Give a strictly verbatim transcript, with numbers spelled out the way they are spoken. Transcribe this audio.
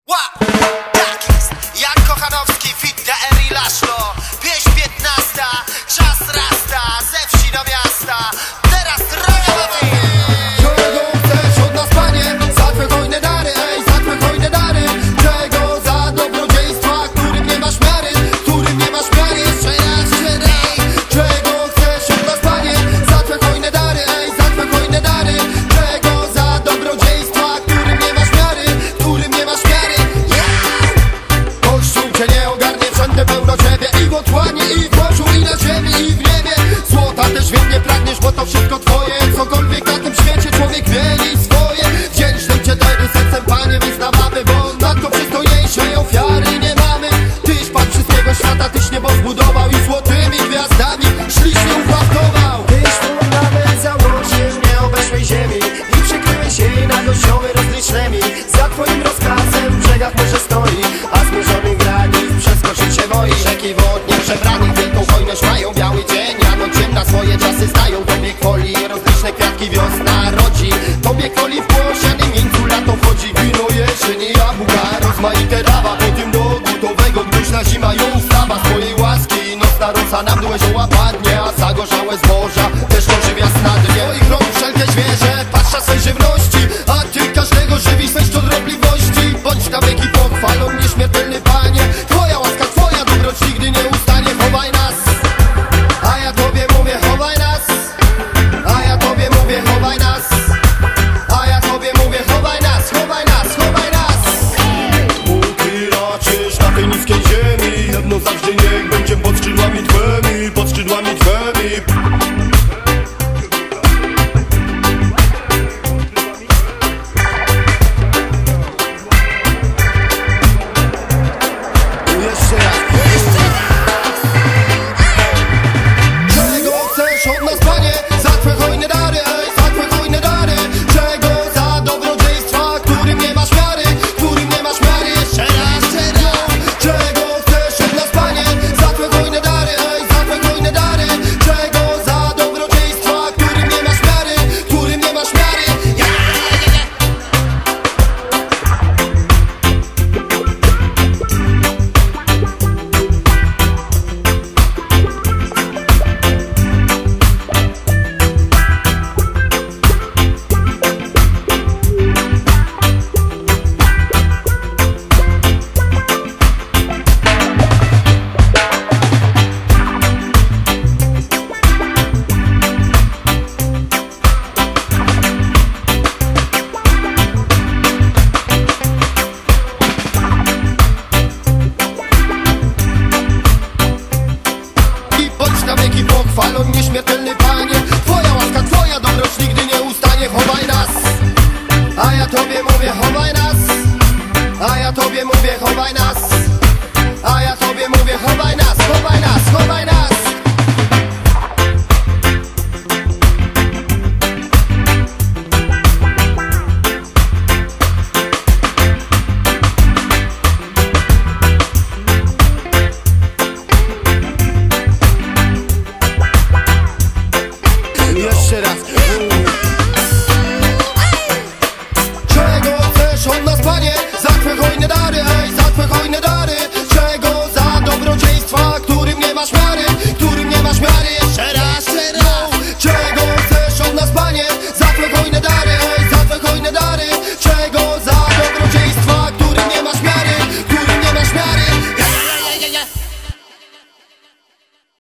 Ła! Tak jest! Jan Kochanowski, fit D R i Laszlo. Pieśń piętnasta, czas rasta, ze wsi do miasta. Teraz rojowy! Czego chcesz od nas, panie? Za twe hojne dary, ej, za twe hojne dary. Czego za dobrodziejstwa, którym nie masz miary, którym nie masz miary. Jeszcze raz, jeszcze raz. Czego chcesz od nas, panie? Za twe hojne dary, ej, za twe hojne dary. Czego za dobrodziejstwa, którym nie masz miary, którym nie masz miary. Kościół cię nie ogarnie, wszędzie pełno ciebie i w otchłani, i w morzu, i na ziemi, i w niebie. Złota też więcej pragniesz, bo to wszystko twoje. Cokolwiek na tym świecie człowiek mieli swoje. Wdzięcznym cię wtedy sercem, panie, wyznawamy, bo nadto przystojniejszej ofiary nie mamy. Tyś pan wszystkiego świata, tyś niebo zbudował i złotymi gwiazdami ślicznie uwartował. Tyś fundament założył, nie obeszłej ziemi i przykryłeś jej nagościowy rozlicznymi. Za twoim rozkazem w brzegach morze stoi, a zburzonych granic przeskoczyć się boi. Rzeki wodnie przebranych wielką hojność mają, biały dzień, a noc ciemna swoje czasy znają. Tobie kwoli rozliczne kwiatki wiosna rodzi, tobie kwoli w płosianym jeńcu lato wchodzi. Wino, jesień i jabłka, rozmaite trawa, po tym do gotowego gnuśna zima ją ustawa. Swojej łaski nocna rosa na mdłe zioła padnie, a zagorzałe zboża też ożywia snadnie. Twoich rąk wszelkie zwierzę patrza swej żywności, a ty każdego żywisz swej szczodrobliwości. Bądź na wieki pochwalą, nieśmiertelny panie. Twoja łaska, twoja dobroć nigdy nie ustanie. Chowaj nas, a ja tobie mówię, chowaj nas. A ja tobie mówię, chowaj nas. A ja tobie mówię, chowaj nas, chowaj nas, chowaj nas. Ty raczysz na tej niskiej ziemi, jedno zawsze niech będzie pod skrzydłami twymi, pod skrzydłami twymi. Jeszcze raz. Czego chcesz od nas, panie? Za twe hojne dary, ej, za twe hojne dary. Czego za dobrodziejstwa, którym nie masz miary, którym nie masz miary. Jeszcze raz, jeszcze raz. Czego chcesz od nas, panie? Za twe hojne dary, ej, za twe hojne dary. Czego za dobrodziejstwa, którym nie masz miary, którym nie masz miary. Ja, ja, ja. I bądź na wieki pochwalą, nieśmiertelny panie. Twoja łaska, twoja dobroć nigdy nie ustanie. Chowaj nas, a ja tobie mówię, chowaj nas. A ja tobie mówię, chowaj nas.